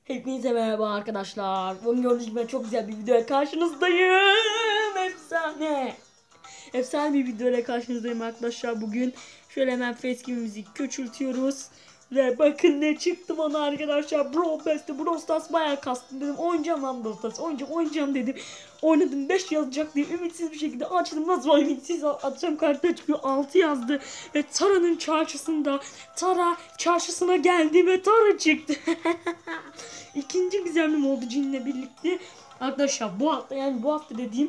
Hepinize merhaba arkadaşlar. Bugün gördüğünüz gibi çok güzel bir videoya karşınızdayım. Efsane. Efsane bir videoyla karşınızdayım arkadaşlar. Bugün şöyle hemen facecam'imizi küçültüyoruz. Ve bakın ne çıktı bana arkadaşlar. Brawl Stars bayağı kastım dedim. Oynayacağım lan Brawl Stars. Oynayacağım dedim. Oynadım 5 yazacak diye ümitsiz bir şekilde açtım. Nasıl ümitsiz atacağım kartlar çıkıyor. 6 yazdı. Ve Tara'nın çarşısında. Tara çarşısına geldi ve Tara çıktı. İkinci gizemlim oldu Cin'le birlikte. Arkadaşlar bu hafta dediğim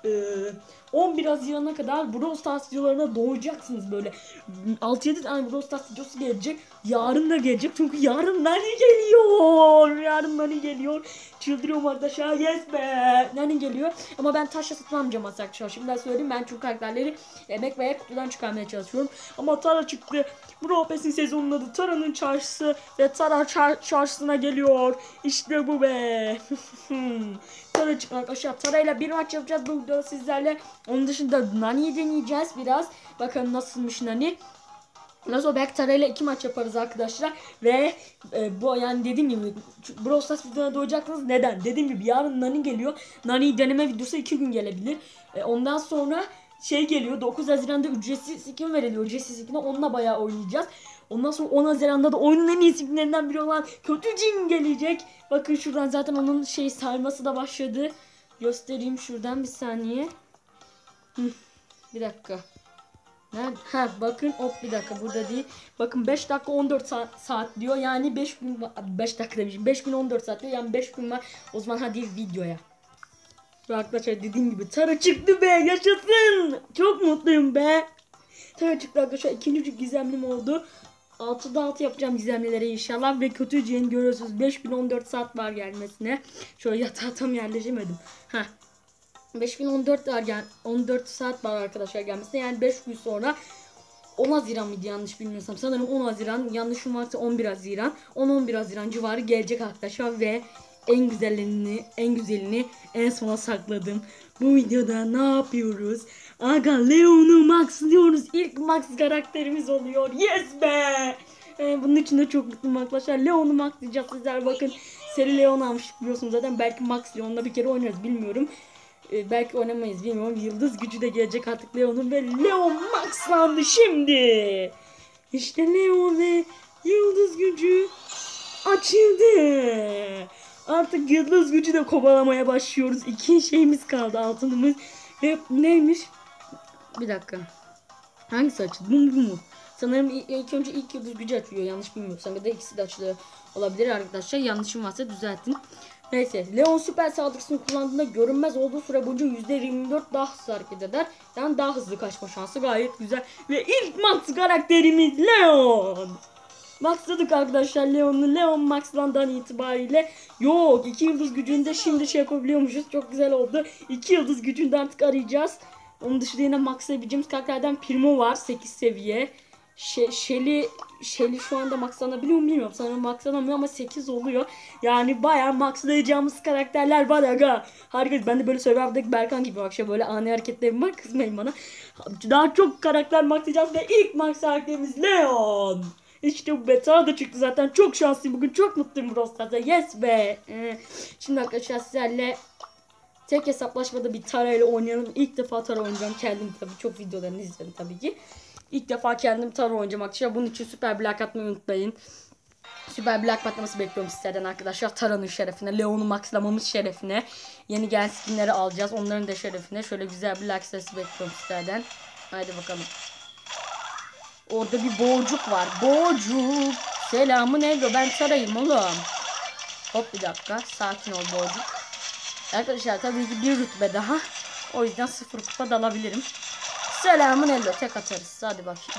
11 Haziran'a kadar Brawl Stars videolarına doğacaksınız böyle. 6-7 tane Brawl Stars videosu gelecek. Yarın da gelecek çünkü yarın Nani geliyor. Yarın Nani geliyor. Çıldırıyorum arkadaşlar. Yes be. Nani geliyor. Ama ben taşla satın almayacağım arkadaşlar. Şimdiden söyleyeyim, ben çünkü karakterleri emek veya kutudan çıkarmaya çalışıyorum. Ama Tara çıktı. Brawl Pass'in sezonunun adı Tara'nın çarşısı ve Tara çarşısına geliyor. İşte bu be. Tara çıktı arkadaşlar. Tara ile bir maç yapacağız bu videoda sizlerle. Onun dışında Nani'yi deneyeceğiz biraz. Bakalım nasılmış Nani. Nasıl belki Tara ile 2 maç yaparız arkadaşlar. Ve bu yani dediğim gibi Brawl Stars videolarına doyacaksınız. Neden? Dediğim gibi yarın Nani geliyor. Nani'yi deneme videosu 2 gün gelebilir. Ondan sonra şey geliyor, 9 Haziran'da ücretsiz skin veriliyor. Ücretsiz skin'e onunla bayağı oynayacağız. Ondan sonra 10 Haziran'da da oyunun en iyi skinlerinden biri olan Kötü Cin gelecek. Bakın şuradan zaten onun sayması da başladı. Göstereyim şuradan bir saniye. Bir dakika. Nerede? Ha bakın hop bir dakika burada değil. Bakın 5 dakika 14 saat diyor. Yani 5 gün 5 dakika demişim. 5 gün 14 saat diyor. Yani 5 gün var. O zaman hadi videoya. Ve arkadaşlar dediğim gibi Tara çıktı be, yaşasın. Çok mutluyum be. Tara çıktı arkadaşlar, ikinci gizemlim oldu. 6'da 6 yapacağım gizemlilere inşallah ve kötü cin görüyorsunuz 5014 saat var gelmesine. Şöyle yatağa tam yerleşemedim. 5014 var 14 saat var arkadaşlar gelmesine, yani 5 gün sonra 10 Haziran mıydı yanlış bilmiyorsam, sanırım 10 Haziran, yanlışım varsa 11 Haziran 10-11 Haziran civarı gelecek arkadaşlar ve en güzelini en sona sakladım. Bu videoda ne yapıyoruz? Aga Leon'u maxlıyoruz. İlk max karakterimiz oluyor. Yes be! Bunun için de çok mutluyum arkadaşlar. Leon'u maxlayacağız sizler. Bakın seri Leon almış biliyorsunuz zaten. Belki Max Leon'la bir kere oynarız bilmiyorum. Belki oynamayız bilmiyorum. Yıldız gücü de gelecek artık Leon'un ve Leon maxlandı şimdi. İşte Leon ve yıldız gücü açıldı. Artık yıldız gücü de kovalamaya başlıyoruz. 2 şeyimiz kaldı, altınımız. Ve neymiş? Bir dakika. Hangisi açıldı? Bu mu? Sanırım ilk önce ilk yıldız gücü açılıyor. Yanlış bilmiyorsam, ya da ikisi de açılıyor olabilir arkadaşlar. Yanlışım varsa düzeltin. Neyse, Leon süper saldırısını kullandığında görünmez olduğu süre boyunca %24 daha hızlı hareket eder. Yani daha hızlı kaçma şansı gayet güzel. Ve ilk max karakterimiz Leon. Maxladık arkadaşlar Leon'u. Leon maxlandan itibariyle yok 2 yıldız gücünde şimdi yapabiliyormuşuz. Çok güzel oldu. 2 yıldız gücünde artık arayacağız. Onun dışında yine maxlayabileceğimiz karakterlerden Primo var 8 seviye. Shelly şu anda maxlanabiliyor mu bilmiyorum. Sanırım maxlanamıyor ama 8 oluyor. Yani bayağı maxlayacağımız karakterler var aga. Harika. Ben de böyle Survivor'daki Berkan gibi bak böyle ani hareketlerim var. Kızmayın bana. Daha çok karakter maxlayacağız ve ilk max karakterimiz Leon. İşte bu beta da çıktı zaten. Çok şanslıyım bugün. Çok mutluyum Brawl Stars'ta. Yes be. Şimdi arkadaşlar sizlerle tek hesaplaşmada bir Tara ile oynayalım. İlk defa Tara oynayacağım. Kendim tabii çok videolarını izledim tabii ki. İlk defa kendim Tara oynayacağım arkadaşlar. Bunun için süper bir like atmayı unutmayın. Süper bir like patlaması bekliyorum sizlerden arkadaşlar. Tara'nın şerefine, Leon'u maxlamamız şerefine. Yeni gelen skinleri alacağız. Onların da şerefine. Şöyle güzel bir like sayısı bekliyorum sizlerden. Haydi bakalım. Orada bir boğcuk var. Boğcuk. Selamın Ebru. Ben Tara'yım oğlum. Hop bir dakika. Sakin ol boğcuk. Arkadaşlar tabii ki bir rütbe daha. O yüzden 0 kupa da alabilirim. Selamın Ebru. Tek atarız. Hadi bakayım.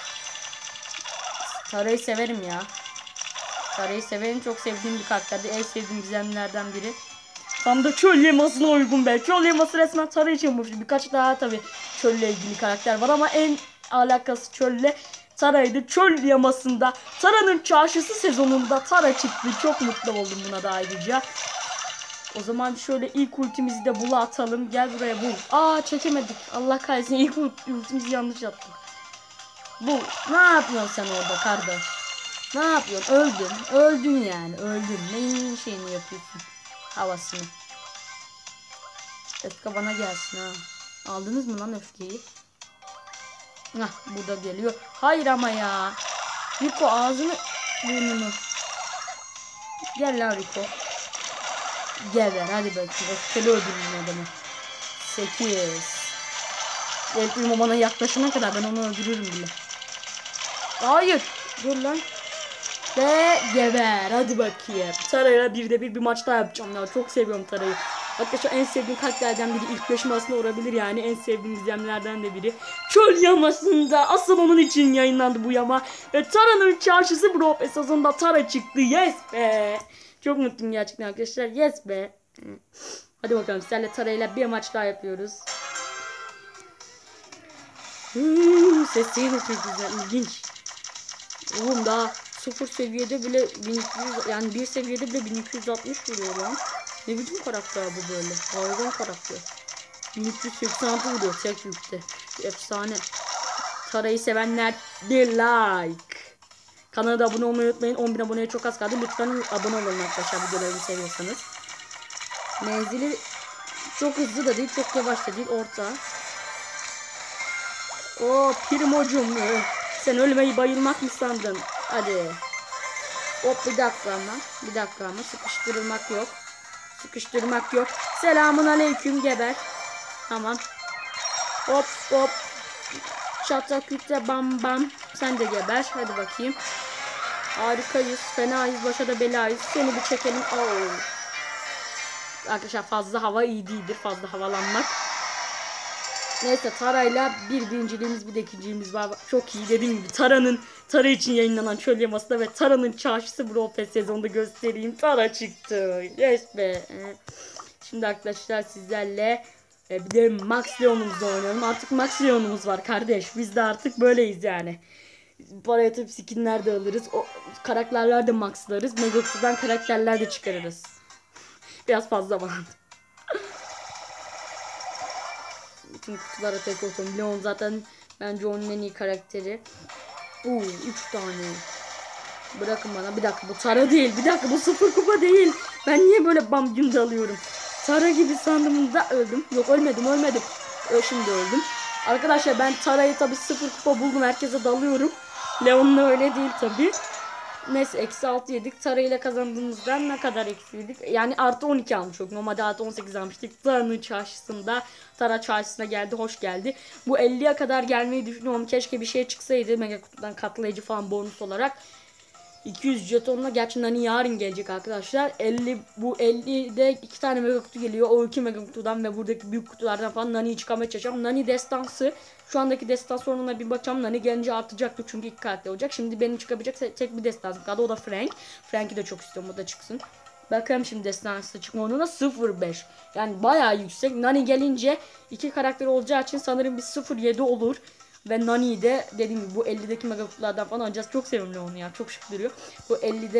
Tara'yı severim ya. Tara'yı severim. Çok sevdiğim bir karakterdi. En sevdiğim gizemlerden biri. Tam da çöl yamasına uygun be. Çöl yaması resmen Tara için olmuş. Birkaç daha tabii çölle ilgili karakter var ama en alakası çölle Tara'ydı. Çöl yamasında Tara'nın çarşısı sezonunda Tara çıktı. Çok mutlu oldum buna da ayrıca. O zaman şöyle ilk ultimizi de bula atalım. Gel buraya bul. Çekemedik. Allah kahretsin, ilk ultimizi yanlış yaptık. Bu ne yapıyorsun sen orada kardeş? Ne yapıyorsun? Öldün. Öldün yani. Öldün. Neyin şeyini yapıyorsun? Havasını. Öfke bana gelsin ha. Aldınız mı lan öfkeyi? Hah, bu da geliyor. Hayır ama ya. Rico ağzını burnunu. Gel lan Rico. Geber hadi bakayım. Öfkeli öldürün adamı. 8. El Primo bana yaklaşana kadar ben onu öldürürüm bile. Hayır. Dur lan. Ve geber. Hadi bakayım. Tara'yla bir maç daha yapacağım ya. Çok seviyorum Tara'yı. Arkadaşlar en sevdiğim karakterlerden biri. İlk başıma aslında olabilir yani. En sevdiğim izlemlerden de biri. Çöl yamasında. Asıl onun için yayınlandı bu yama. Ve Tara'nın çarşısı bro. Esasında Tara çıktı. Yes be. Çok mutluyum gerçekten arkadaşlar. Yes be. Hadi bakalım. Sizlerle Tara'yla bir maç daha yapıyoruz. Sesleri de çok güzel. İlginç. Oğlum daha 0 seviyede bile 1200 yani bir seviyede bile 1260 vuruyor lan. Ne biçim karakter bu böyle? Hayvan karakter. 1386 vuruyor tek yükte. Efsane. Tara'yı sevenler bir like. Kanala da abone olmayı unutmayın. 10.000 aboneye çok az kaldı. Lütfen abone olun arkadaşlar videolarımı seviyorsanız. Menzili çok hızlı da değil, çok yavaş da değil, orta. O Primocum. Sen ölmeyi bayılmak mı sandın? Hadi. Hop bir dakika ama. Bir dakika ama. Sıkıştırılmak yok. Sıkıştırmak yok. Selamun aleyküm geber. Tamam. Hop hop. Çataküte bam bam. Sen de geber. Hadi bakayım. Harikayız. Fenayız. Başa da belayız. Seni bir çekelim. Oo. Arkadaşlar fazla hava iyi değildir. Fazla havalanmak. Neyse Tara'yla bir birinciliğimiz bir de ikinciliğimiz var. Çok iyi dediğim gibi Tara için yayınlanan çöl yamasında ve Tara'nın çarşısı Brawl Pass sezonunda göstereyim. Tara çıktı. Yes be. Şimdi arkadaşlar sizlerle bir de Max Leon'umuzla oynayalım. Artık Max Leon'umuz var kardeş. Biz de artık böyleyiz yani. Para yatıp skinler de alırız. O karakterler de maxlarız. Megakutu'dan karakterler de çıkarırız. Biraz fazla bana. Bütün kutulara tek olsun. Leon zaten bence onun en iyi karakteri. 3 tane. Bırakın bana. Bir dakika bu Tara değil. Bir dakika bu 0 kupa değil. Ben niye böyle bam günde alıyorum? Tara gibi sandığımda öldüm. Yok ölmedim. Şimdi öldüm. Arkadaşlar ben Tara'yı tabi 0 kupa buldum. Herkese dalıyorum. Leon'la öyle değil tabi. Neyse -6 yedik. Tara ile kazandığımızdan ne kadar eksiydik? Yani artı 12 almış olduk. Normalde artı 18 almıştık. Tara'nın çarşısında. Tara çarşısına geldi. Hoş geldi. Bu 50'ye kadar gelmeyi düşünüyorum. Keşke bir şey çıksaydı. Mega kutudan katlayıcı falan bonus olarak. 200 jetonla gerçi Nani yarın gelecek arkadaşlar. Bu 50'de 2 tane mega kutu geliyor. O 2 mega kutudan ve buradaki büyük kutulardan falan Nani'yi çıkarmaya çalışacağım. Nani destansı. Şu andaki destans sorununa bir bakacağım. Nani gelince artacaktı çünkü 2 karakter olacak. Şimdi benim çıkabilecek tek bir destans kaldı. O da Frank. Frank'i de çok istiyorum. O da çıksın. Bakalım şimdi destansı çıkma oranına 0.5. Yani bayağı yüksek. Nani gelince 2 karakter olacağı için sanırım bir 0.7 olur. Ve Nani'yi de dediğim gibi bu 50'deki mega kutulardan falan alacağız. Çok sevimli onu ya. Çok şık duruyor. Bu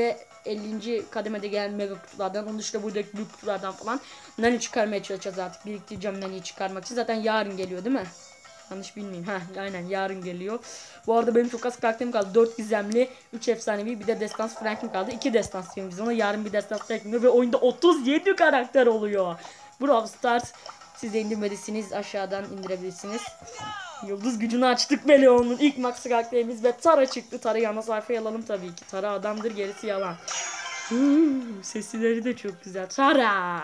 50. kademede gelen mega kutulardan. Onun dışında buradaki büyük kutulardan falan Nani çıkarmaya çalışacağız artık. Biriktireceğim Nani'yi çıkarmak için. Zaten yarın geliyor değil mi? Yanlış bilmeyeyim. Aynen yarın geliyor. Bu arada benim çok az karakterim kaldı. 4 gizemli, 3 efsanevi, bir de destans Frank'im kaldı. 2 destans biz ona. Yarın bir destans Frank'im ve oyunda 37 karakter oluyor. Brawl Stars siz de indirmedisiniz. Aşağıdan indirebilirsiniz. Yıldız gücünü açtık be Leon'un ilk max karakterimiz ve Tara çıktı. Tara'yı ana sayfaya alalım tabii ki. Tara adamdır, gerisi yalan. Sesleri de çok güzel. Tara.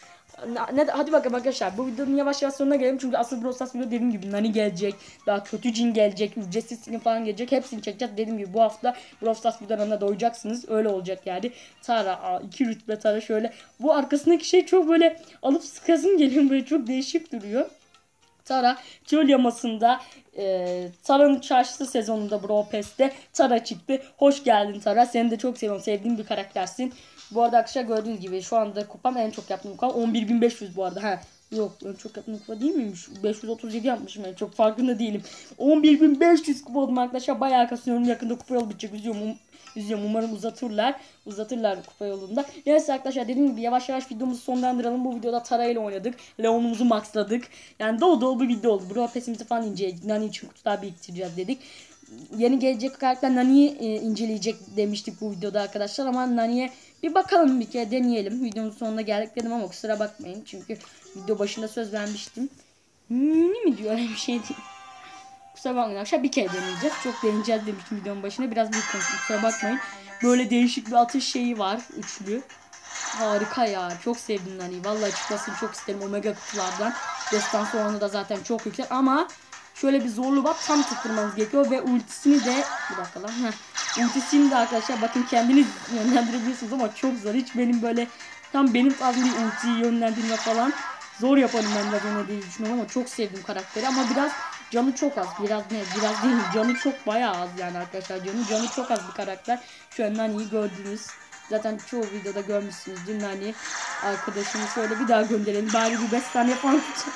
Hadi bakalım arkadaşlar. Bu videonun yavaş yavaş sonuna gelelim. Çünkü asıl Brawl Stars video dediğim gibi Nani gelecek. Daha kötü cin gelecek. Ücretsiz skin falan gelecek. Hepsini çekeceğiz. Dediğim gibi bu hafta Brawl Stars videolarına doyacaksınız. Öyle olacak yani. Tara. 2 rütbe Tara şöyle. Bu arkasındaki şey çok böyle alıp sıkasın geliyor. Böyle çok değişik duruyor. Tara çöl yamasında Tara'nın çarşısı sezonunda Brawl Pass'te Tara çıktı. Hoş geldin Tara. Seni de çok seviyorum. Sevdiğim bir karaktersin. Bu arada arkadaşlar gördüğünüz gibi şu anda kupam en çok yaptığım kupa 11.500 bu arada. Yok en çok yaptığım kupa değil miymiş? 537 yapmışım yani çok farkında değilim. 11.500 kupa oldum arkadaşlar. Bayağı kasıyorum. Yakında kupa yolu bitecek. Üzüyorum. Umarım uzatırlar kupa yolunda. Neyse arkadaşlar dediğim gibi yavaş yavaş videomuzu sonlandıralım. Bu videoda Tara ile oynadık. Leon'umuzu maxladık. Yani dolu dolu bir video oldu. Brawl Pass'imizi falan inceledik. Nani için kutular biriktireceğiz dedik. yeni gelecek karakter Nani'yi inceleyecek demiştik bu videoda arkadaşlar. Ama Nani'ye bir bakalım, bir kere deneyelim. Videonun sonuna geldik dedim ama kusura bakmayın. Çünkü video başında söz vermiştim. Nani mi diyor, öyle bir şey değil. Kusura bakmayın arkadaşlar, bir kere deneyeceğiz. Çok deneyeceğiz demiştim videonun başında. Biraz büyük konuştum, kusura bakmayın. Böyle değişik bir atış şeyi var. Üçlü. Harika ya. Çok sevdim Nani'yi. Vallahi çıkmasını çok isterim Omega kutulardan. Destansı oranı da zaten çok yüksek ama şöyle bir zorlu var. Tam tutturmanız gerekiyor ve ultisini de bir dakika lan. Ultisini de arkadaşlar bakın kendiniz yönlendirebiliyorsunuz ama çok zor. Hiç benim böyle tam benim tarzım bir ultiyi yönlendirme falan zor yaparım ben de ona diye düşünüyorum ama çok sevdim karakteri ama biraz canı çok az. Biraz değil. Canı çok bayağı az yani arkadaşlar. Canı çok az bir karakter. Şu an Nani'yi gördünüz. Zaten çoğu videoda görmüşsünüzdür. Nani arkadaşımı şöyle bir daha gönderelim. Bari bir 5 saniye falan tutacağım.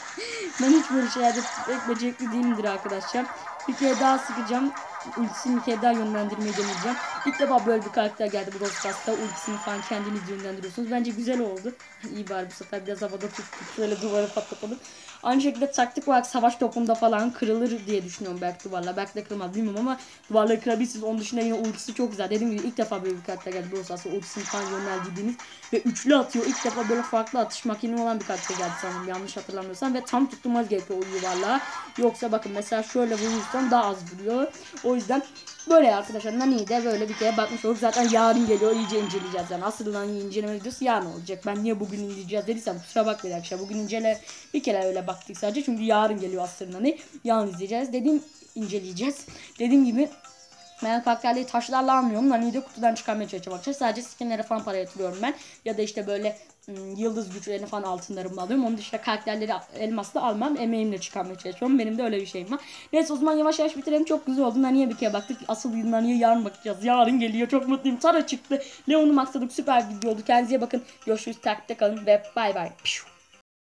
Ben hiç böyle şeylerde pek becerikli değilimdir arkadaşlar. Bir kere daha sıkacağım. Ultisini bir kere daha yönlendirmeyi deneyeceğim. İlk defa böyle bir karakter geldi bu Brawl Stars'ta. Ultisini falan kendiniz yönlendiriyorsunuz. Bence güzel oldu. İyi bari bu sefer biraz havada tuttuk. Şöyle duvarı patlatalım. Aynı şekilde taktik olarak savaş topunda falan kırılır diye düşünüyorum belki duvarlar. Belki de kırılmaz bilmiyorum ama duvarları kırabilirsiniz. Onun dışında yine ultisi çok güzel. Dediğim gibi ilk defa böyle bir karakter geldi Brawl Stars'ta. Ultisini falan yönlendirdiğiniz ve üçlü atıyor. İlk defa böyle farklı atış makini olan bir karakter geldi sanırım. Yanlış hatırlamıyorsam. Ve tam tutturmaz gerekiyor o yuvarlağı. Yoksa bakın mesela şöyle vurursam daha az vuruyor. O yüzden böyle arkadaşlar Nani'yi de böyle bir kere bakmış olduk. Zaten yarın geliyor, iyice inceleyeceğiz yani. Asıl Nani'yi inceleme videosu yarın olacak. Ben niye bugün inceleyeceğiz dediysem kusura bakmayın arkadaşlar. Bugün bir kere öyle baktık sadece. Çünkü yarın geliyor asıl Nani. Yarın izleyeceğiz. İnceleyeceğiz. Dediğim gibi ben karakterleri taşlarla almıyorum. Nani'yi de kutudan çıkarmaya çalışacağım arkadaşlar. Sadece skinlere falan para yatırıyorum ben. Ya da işte böyle yıldız güçlerini falan altınlarımla alıyorum. Onun dışında karakterleri elmasla almam. Emeğimle çıkarmaya çalışıyorum. Benim de öyle bir şeyim var. Neyse o zaman yavaş yavaş bitirelim. Çok güzel oldu. Nani'ye bir kere baktık. Asıl Nani'ye yarın bakacağız. Yarın geliyor. Çok mutluyum. Tara çıktı. Leon'u maksadık. Süper video oldu. Kendinize bakın. Görüşürüz. Takipte kalın ve bay bay.